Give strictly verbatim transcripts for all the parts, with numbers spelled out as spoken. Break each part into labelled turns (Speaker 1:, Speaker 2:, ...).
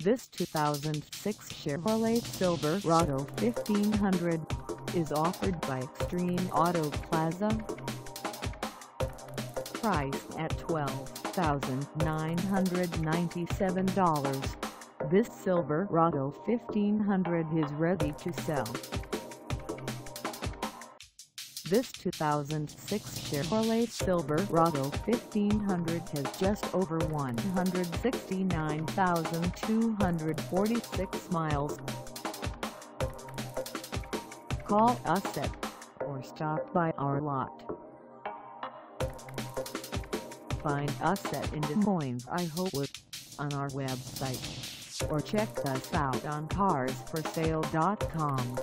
Speaker 1: This two thousand six Chevrolet Silverado fifteen hundred is offered by Extreme Auto Plaza. Priced at twelve thousand nine hundred ninety-seven dollars, this Silverado fifteen hundred is ready to sell. This two thousand six Chevrolet Silverado fifteen hundred has just over one hundred sixty-nine thousand two hundred forty-six miles. Call us at or stop by our lot. Find us at in Des Moines, Iowa on our website, or check us out on cars for sale dot com.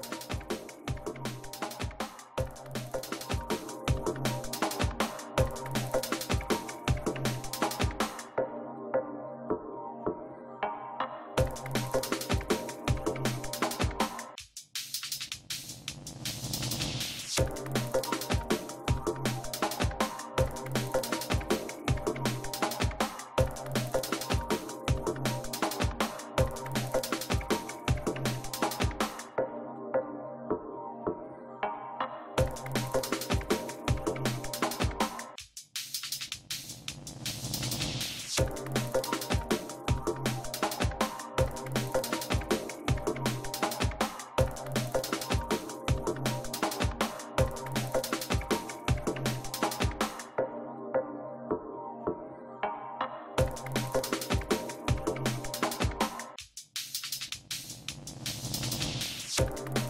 Speaker 2: You